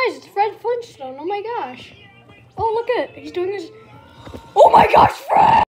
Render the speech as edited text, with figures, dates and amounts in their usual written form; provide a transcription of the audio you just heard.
Guys, it's Fred Flintstone. Oh my gosh. Oh, look at it. He's doing his... Oh my gosh, Fred!